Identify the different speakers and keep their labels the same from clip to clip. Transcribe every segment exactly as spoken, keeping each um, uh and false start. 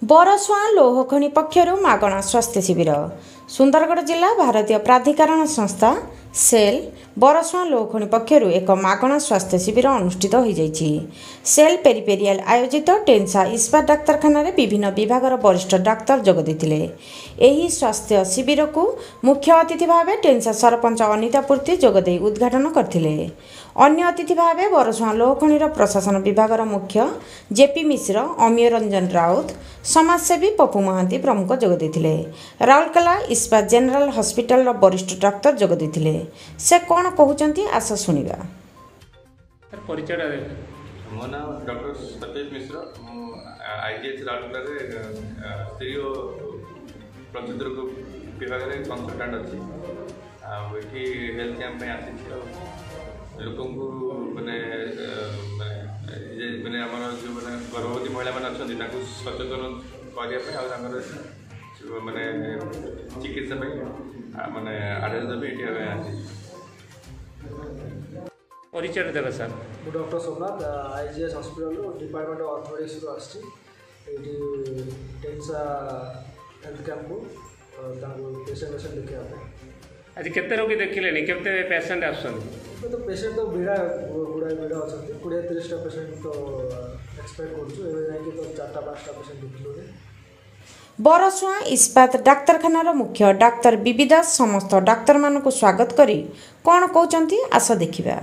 Speaker 1: बरसुआ लौहखनि पक्षरु मागणा स्वास्थ्य शिविर सुंदरगढ़ जिला भारतीय प्राधिकरण संस्था सेल बरसुआ लौहखनि पक्षरु एक मागणा स्वास्थ्य शिविर अनुष्ठित हो जाइछि। सेल पेरिपेरियल आयोजित टेन्सा इस्पात डाक्तरखाना विभिन्न विभागर वरिष्ठ डाक्तर जोग देथिले। एही स्वास्थ्य शिविर को मुख्य अतिथि भाव टेन्सा सरपंच अनिता पूर्ति जोगदे उद्घाटन करथिले। अन्य अतिथि भाव बरसुआ लौहखनिर प्रशासन विभागर मुख्य जेपी मिश्र, अमीय रंजन राउत, समाजसेवी पप्पू महांती प्रमुख जोग देथिले। राउरकेला इस्पात जेनेराल हॉस्पिटल वरिष्ठ डाक्तर जोग देथिले। से कौन कहउचंती आस सुनिबा।
Speaker 2: परिचय
Speaker 3: मो नाम डॉक्टर सतीश मिश्र, आईजीएच राउरकेला स्त्री प्रसिद्ध विभाग में कंसलटाट अच्छी ये हेल्थ कैंप में आसी लोक मैंने मैंने आम जो मैंने गर्भवती महिला मैंने अच्छा सचेतन करने मैंने चिकित्सा मैंने आदेश देवी ये आसी
Speaker 2: परिचय देवे sir.
Speaker 4: Doctor Somnath IGH hospital department of orthopaedics आसी टेन्सा हेल्थ कैंप को पेशेंट पेशेंट देखा
Speaker 2: आज केते रोगी देखिले केते पेशेंट आछन
Speaker 4: तो पेशेंट तो भिड़ा गुड़ा भिड़ा अच्छा कोड़े तीस पेशेंट तो एक्सपेक्ट कर तो चार्टा पाँचटा पेशेंट देखिले।
Speaker 1: बरसुआ इस्पात डाक्तरखानार मुख्य डाक्तर बीबी दास समस्त डाक्तर मानक स्वागत करी कौन कहउचंती आस देखिबा।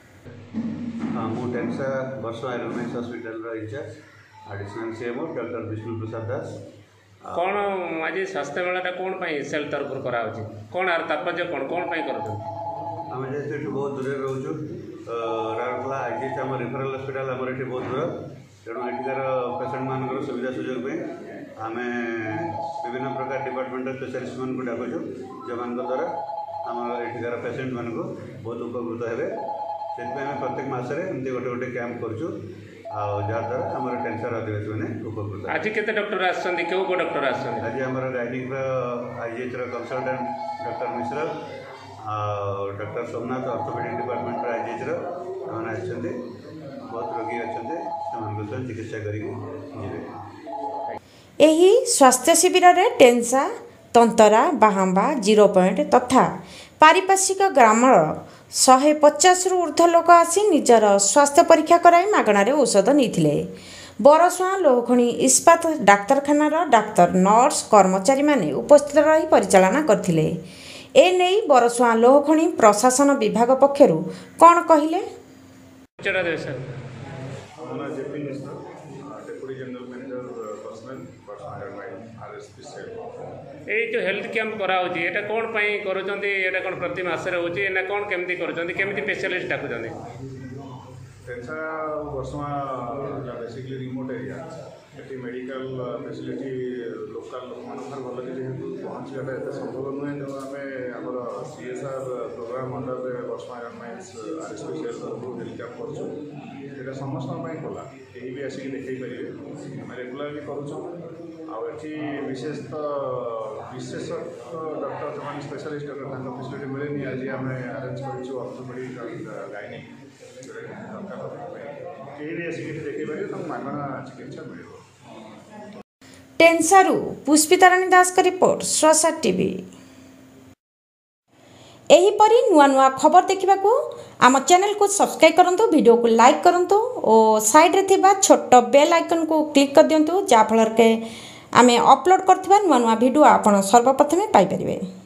Speaker 5: मु टेन्सा बरसुआ एरोमेक्स हॉस्पिटल रो in charge additional CMO doctor Bishnu Prasad Das.
Speaker 2: कौन आज स्वास्थ्य मेलाटा कौन पाई सेल तरफ करा होची कौन आर तात्पर्य कौन कौन पाई करत
Speaker 5: आम जेहेतु बहुत दूर रोचु राउरकेला आईजीएच आम रिफराल हॉस्पिटल आम ये बहुत दूर तेणु एଠିକାର पेशेंट मान सुविधा सुजोग आम विभिन्न प्रकार डिपार्टमेंट स्पेशलिस्ट मान डाकुचु जो मान द्वारा आम एଠିକାର पेशेंट मान बहुत उपकृत हे से प्रत्येक मसरे एमती गोटे गोटे कैंप करूँ जहाँद्वारा आम टेन्सर आदिवासी मैंने उपकृत।
Speaker 2: आज केते डॉक्टर आछन केउ को डॉक्टर आछन
Speaker 5: आज आम gynaec IGH consultant doctor Mishra doctor Somnath orthopaedic department IGH मैंने बहुत रोगी अच्छा चिकित्सा करेंगे।
Speaker 1: एही स्वास्थ्य शिविर रे टेन्सा तंतरा बाहांबा जीरो पॉइंट तथा पारिपार्श्विक ग्रामर शहे पचास रु ऊर्ध्व लोक आसी निजर स्वास्थ्य परीक्षा कराई मागणारे औषध नहीं। बरसुआ लौहखनि इस्पात डाक्तरखानार डाक्तर नर्स कर्मचारी माने उपस्थित रही परिचालना करथिले। एने बरसुआ लौहखनि प्रशासन विभाग पक्षरु कौन कहिले।
Speaker 2: ये जो हेल्थ कैंप कराऊँगी ये कौन पाई करुँचे ये कौन प्रति मास होना कौन केमती केमती स्पेशलिस्ट डाकुंट
Speaker 6: Tensa Barsua basically remote area ये मेडिकल फैसिलिटी लोकल लोक मान भल कि जेहतु पहुँचाटा एत संभव नुहे तेणु आम आमर CSR programme under Barsua governments RSPCL तरफ हेल्थ कैंप कर समस्त खोला कहीं भी आसिक देखी पारे आम रेगुलारली करुँ विशेष तो विशेष डॉक्टर जो स्पेशलिस्ट डॉक्टर फैसिलिटी मिलेनि आज आम आरेंज कर ऑर्थोपेडिक गाइनिक कहीं भी आसिक देखी पारे मागणा चिकित्सा मिल।
Speaker 1: टेन्सारू पुष्पिताराणी दास का रिपोर्ट स्वसा टीवी। एहीपरी नुआ नुआ खबर देखा आम चैनल को सब्सक्राइब करूँ, वीडियो को लाइक करूँ और साइड रे थिबा छोट बेल आइकन को क्लिक कर दिंतु जहाँफल के आमे अपलोड करथिबा नुआ नुआ वीडियो आपण सर्वप्रथमे पाई परिबे।